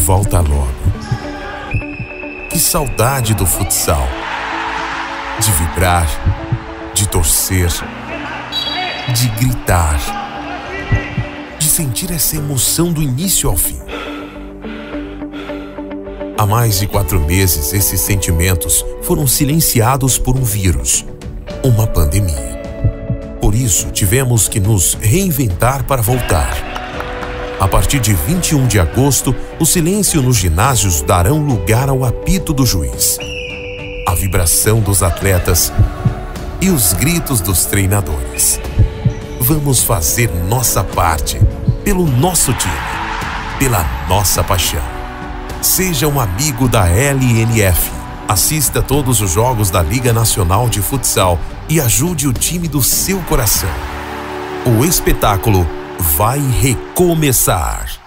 volta logo. Que saudade do futsal. De vibrar, de torcer, de gritar, de sentir essa emoção do início ao fim. Há mais de 4 meses, esses sentimentos foram silenciados por um vírus, uma pandemia. Por isso, tivemos que nos reinventar para voltar. A partir de 21 de agosto, o silêncio nos ginásios darão lugar ao apito do juiz, a vibração dos atletas e os gritos dos treinadores. Vamos fazer nossa parte, pelo nosso time, pela nossa paixão. Seja um amigo da LNF. Assista todos os jogos da Liga Nacional de Futsal e ajude o time do seu coração. O espetáculo vai recomeçar.